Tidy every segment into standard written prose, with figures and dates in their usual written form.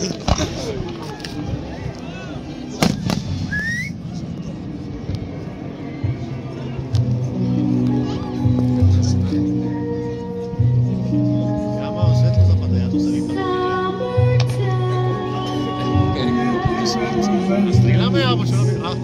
Arreglame algo, yo lo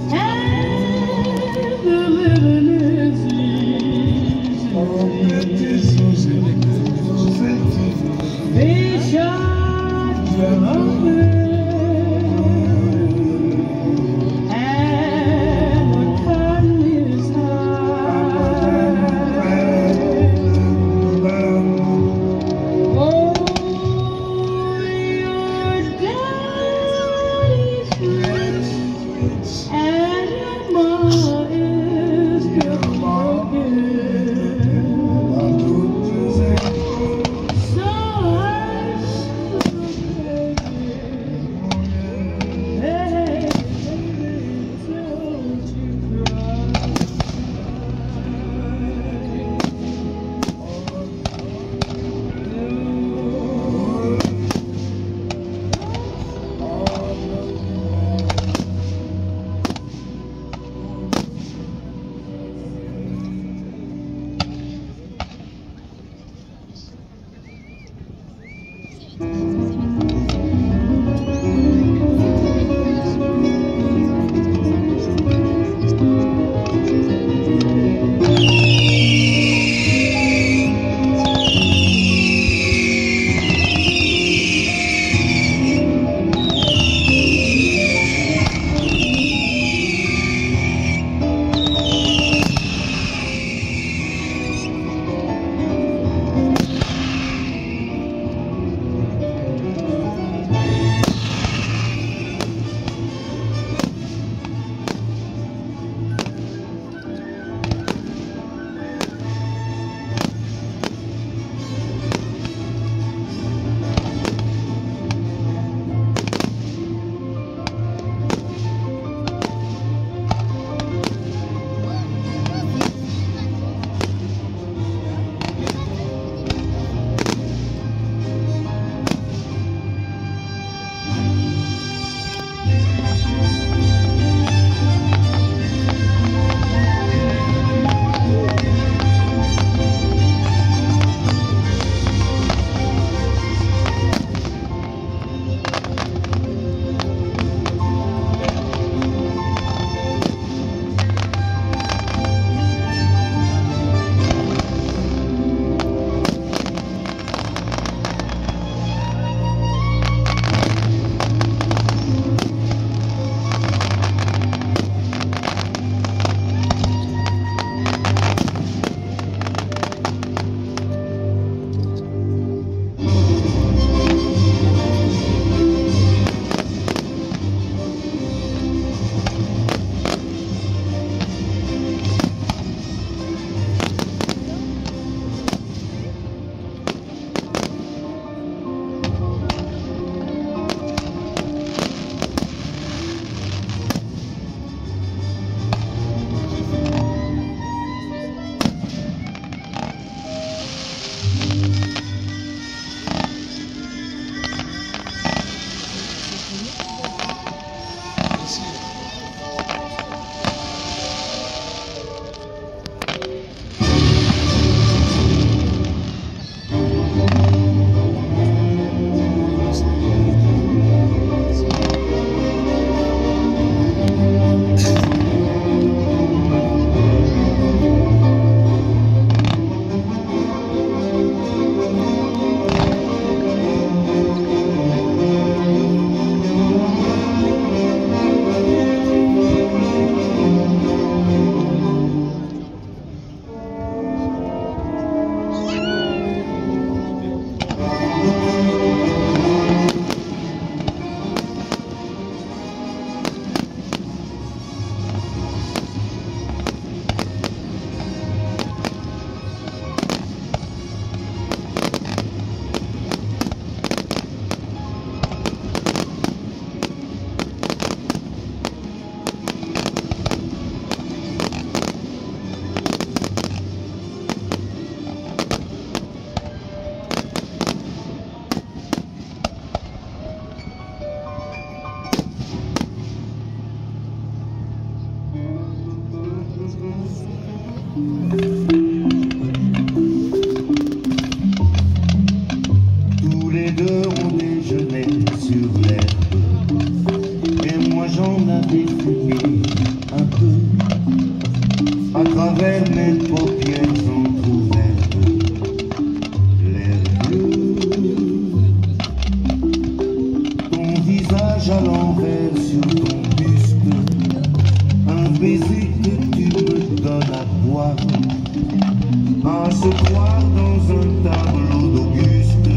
visage à l'envers sur ton buste, un baiser que tu me donnes à boire, à se croire dans un tableau d'Auguste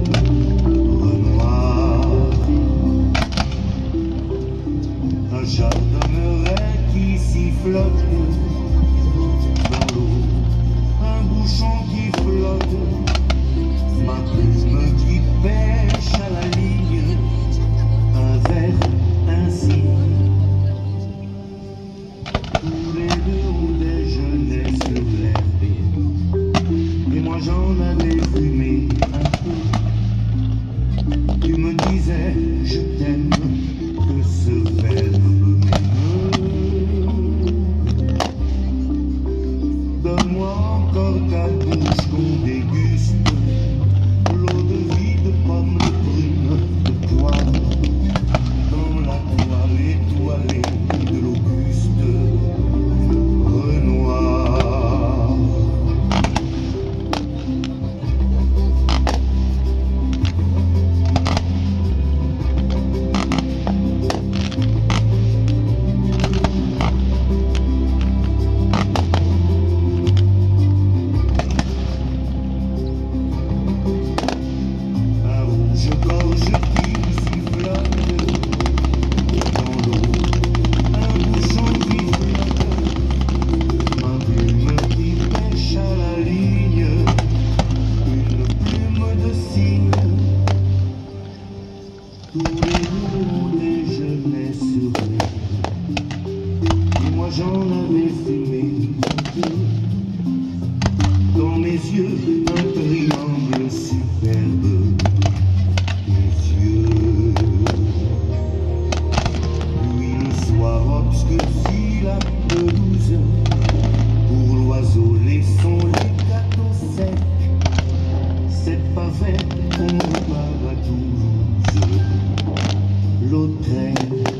Renoir. Un chardonneret qui sifflote dans l'eau, un bouchon qui flotte, ma plume qui pêche à la ligne, un verre ainsi. Tous les deux on déjeunait sur l'herbe, et moi j'en avais fumé un peu. Tu me disais je t'aime, que ce verbe m'émeut. Donne-moi encore ta bouche qu'on déguste, l'eau de vie de pommes, de prunes, de poire, dans la toile étoilée de l'Auguste Renoir. Gorge qui sifflote dans l'eau, un bouchon qui flotte, ma plume qui pêche à la ligne, une plume de cygne. Tous les jours on déjeunait sur l'herbe, et moi j'en avais fumé un peu. Dans mes yeux un triangle superbe. Obscurcit la pelouse, pour l'oiseau laissons les gâteaux secs. Cette pavette on repart à Toulouse, l'hôtel.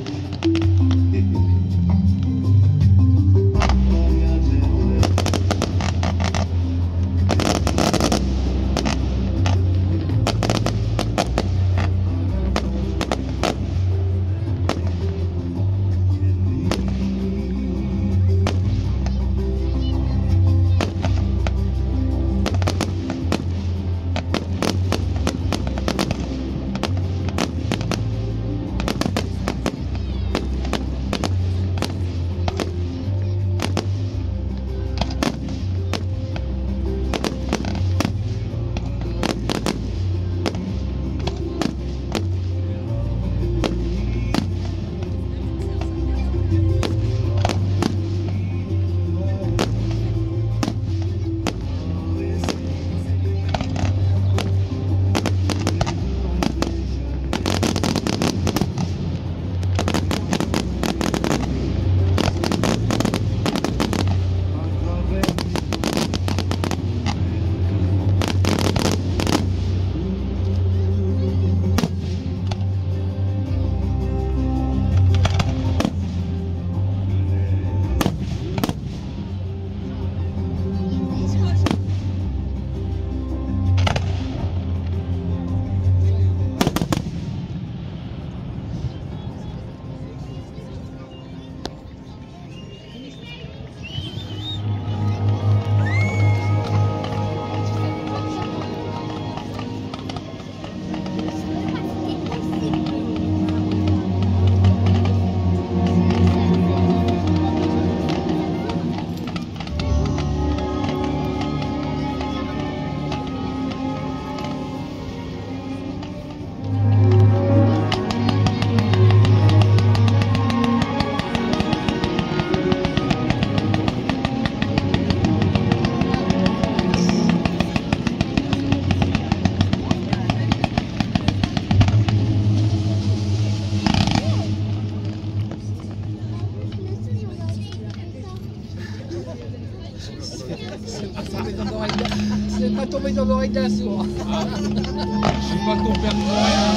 C'est pas tombé dans l'oreille d'un sourd. Ah, je suis pas ton père Noël.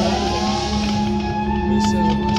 Mais c'est...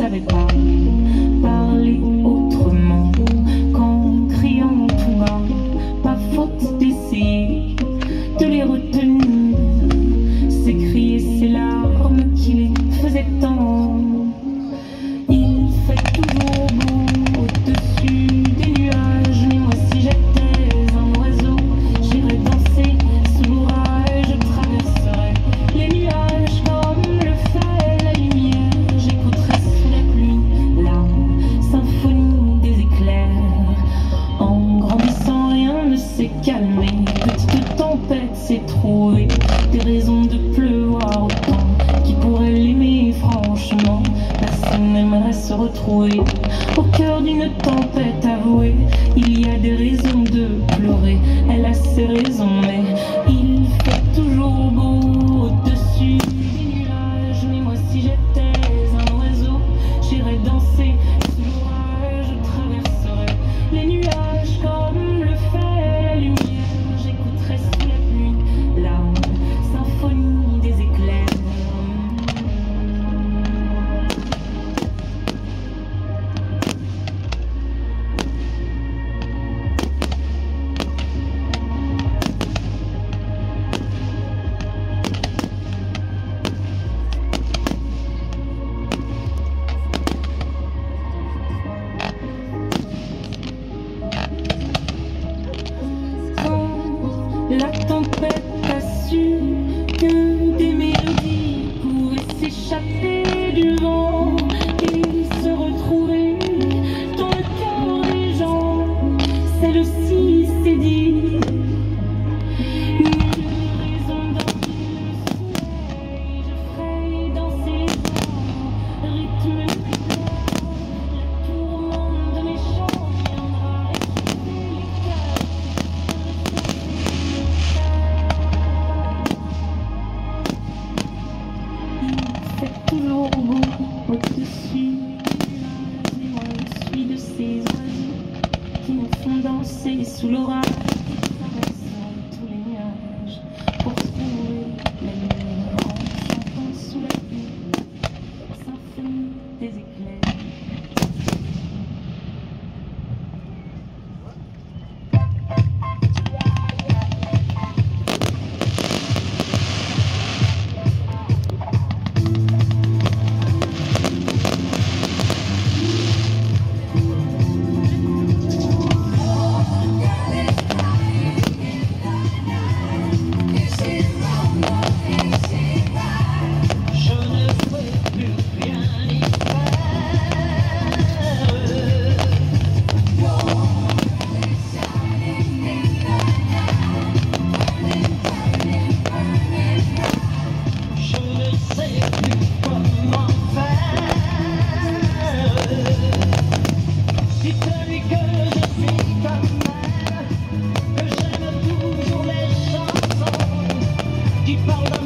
savais pas parler autrement qu'en criant tout bas. Pas faute d'essayer de les retenir, ces cris et ces larmes qui les faisaient tant. Il fait toujours beau au-dessus des nuages, mais moi si j'étais un oiseau, j'irais danser sous l'orage, je traverserais les nuages comme le fait la lumière, j'écouterais sous la pluie la symphonie des éclairs. En grandissant, rien ne s'est calmé, petite tempête s'est trouvée, des raisons de pleuvoir autant. Qui pourrait l'aimer franchement? Personne n'aimerait se retrouver au cœur d'une tempête avouée. Il y a des raisons de pleurer, elle a ses raisons, mais il fait toujours beau au-dessus des nuages. Mais moi si j'étais un oiseau, j'irais danser sous l'orage, je traverserais les nuages comme le fait la lumière, j'écouterais sous la pluie la symphonie des éclairs. La tempête a su que des mélodies pouvaient s'échapper du vent et se retrouver dans le cœur des gens. Celle-ci s'est dit une raison dans le soleil, je ferai danser les gens, rythme le la tourmente de mes chants viendra réchauffer les cœurs. C'est toujours beau au-dessus des nuages, et moi je suis de ces oiseaux qui nous font danser sous l'orage, traversant tous les nuages pour trouver la lumière en chantant sous la pluie, symphonie des éclairs. Qui parle